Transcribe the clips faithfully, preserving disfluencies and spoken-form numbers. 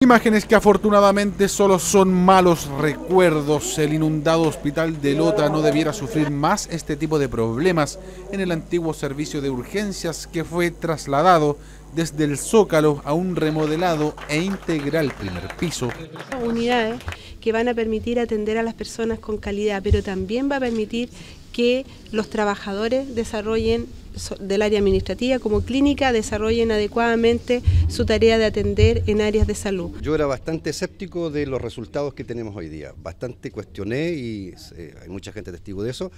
Imágenes que afortunadamente solo son malos recuerdos. El inundado hospital de Lota no debiera sufrir más este tipo de problemas en el antiguo servicio de urgencias que fue trasladado desde el Zócalo a un remodelado e integral primer piso. Unidades que van a permitir atender a las personas con calidad, pero también va a permitir que los trabajadores desarrollen del área administrativa como clínica desarrollen adecuadamente su tarea de atender en áreas de salud. Yo era bastante escéptico de los resultados que tenemos hoy día, bastante cuestioné y eh, hay mucha gente testigo de eso,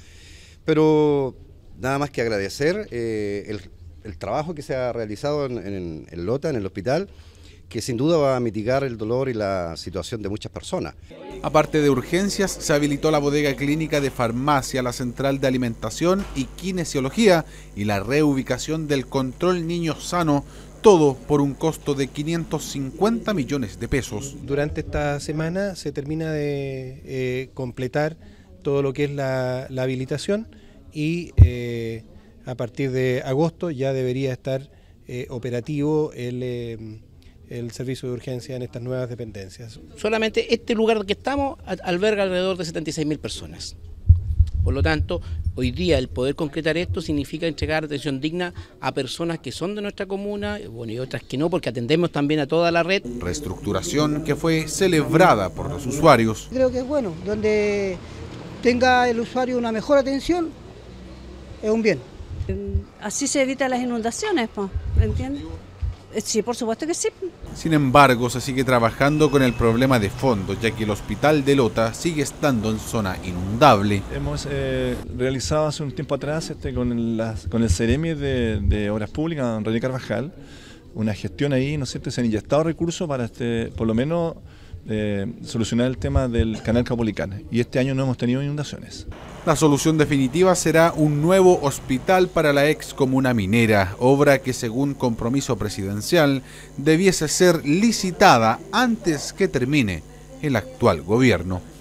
pero nada más que agradecer eh, el, el trabajo que se ha realizado en, en, en Lota, en el hospital, que sin duda va a mitigar el dolor y la situación de muchas personas. Aparte de urgencias, se habilitó la bodega clínica de farmacia, la central de alimentación y kinesiología y la reubicación del control niño sano, todo por un costo de quinientos cincuenta millones de pesos. Durante esta semana se termina de eh, completar todo lo que es la, la habilitación y eh, a partir de agosto ya debería estar eh, operativo el... Eh, el servicio de urgencia en estas nuevas dependencias. Solamente este lugar que estamos alberga alrededor de setenta y seis mil personas. Por lo tanto, hoy día el poder concretar esto significa entregar atención digna a personas que son de nuestra comuna, bueno, y otras que no, porque atendemos también a toda la red. Reestructuración que fue celebrada por los usuarios. Creo que es bueno, donde tenga el usuario una mejor atención, es un bien. Así se evitan las inundaciones, ¿entiendes? Sí, por supuesto que sí. Sin embargo, se sigue trabajando con el problema de fondo, ya que el hospital de Lota sigue estando en zona inundable. Hemos eh, realizado hace un tiempo atrás este, con, las, con el Ceremi de, de Obras Públicas, René Carvajal, una gestión ahí, ¿no es cierto? Se han inyectado recursos para, este, por lo menos, eh, solucionar el tema del canal Caupolicán. Y este año no hemos tenido inundaciones. La solución definitiva será un nuevo hospital para la ex comuna minera, obra que según compromiso presidencial debiese ser licitada antes que termine el actual gobierno.